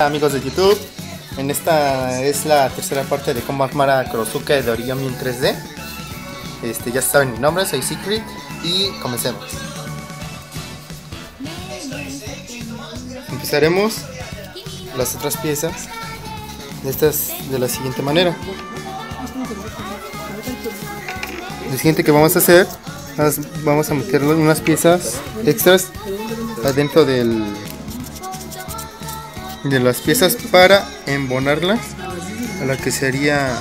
Amigos de YouTube, en esta es la tercera parte de cómo armar a Kurosuke de Origami en 3D. Ya saben mi nombre, soy Secret y comencemos. Empezaremos las otras piezas de la siguiente manera. Lo siguiente que vamos a hacer, vamos a meter unas piezas extras adentro de las piezas para embonarlas a la que sería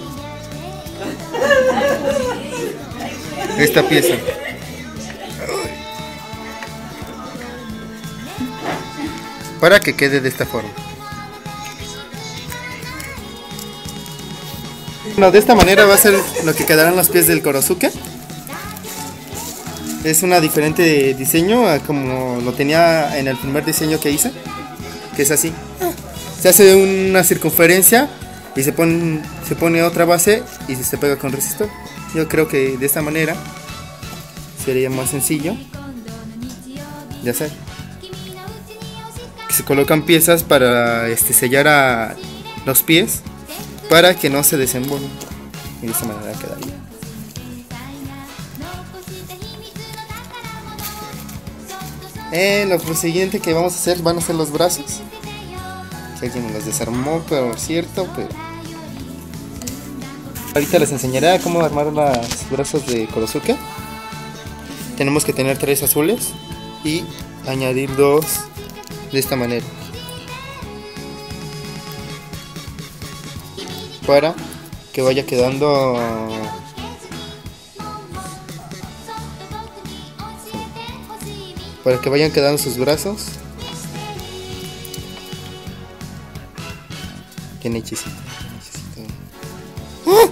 esta pieza. Para que quede de esta forma. Bueno, de esta manera va a ser lo que quedarán los pies del Kurosuke. Es una diferente diseño a como lo tenía en el primer diseño que hice, que es así. Se hace una circunferencia y se pone otra base y se pega con resistor. Yo creo que de esta manera sería más sencillo de hacer. Se colocan piezas para sellar a los pies para que no se desembonen, y de esta manera quedaría. Lo siguiente que vamos a hacer van a ser los brazos. Que alguien me los desarmó, por cierto, pero ahorita les enseñaré cómo armar los brazos de Kurosuke. Tenemos que tener 3 azules y añadir 2 de esta manera para que vaya quedando vayan quedando sus brazos. Qué necesito. ¡Ah!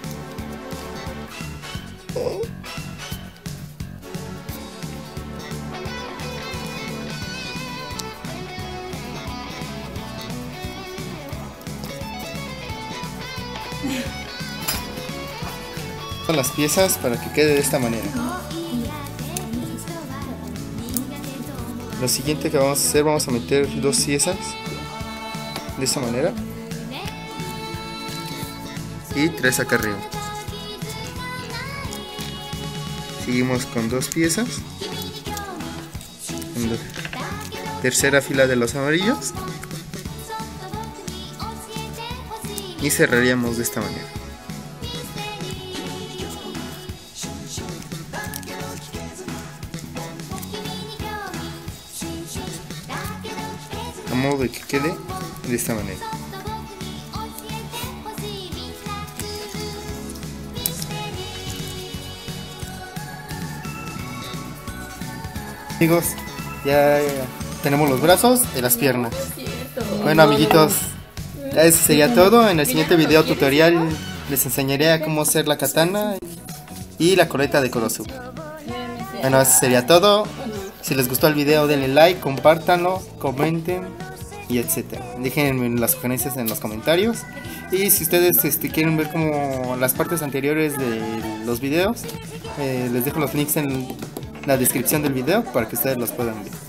Las piezas para que quede de esta manera. Lo siguiente que vamos a hacer, vamos a meter 2 piezas de esta manera y 3 acá arriba. Seguimos con 2 piezas en la tercera fila de los amarillos y cerraríamos de esta manera. A modo de que quede de esta manera. Amigos, ya tenemos los brazos y las piernas. Bueno, amiguitos, eso sería todo. En el siguiente video tutorial les enseñaré a cómo hacer la katana y la coleta de Kurosuke. Bueno, eso sería todo. Si les gustó el video, denle like, compártanlo, comenten y etcétera. Déjenme las sugerencias en los comentarios. Y si ustedes quieren ver como las partes anteriores de los videos, les dejo los links en la descripción del video para que ustedes los puedan ver.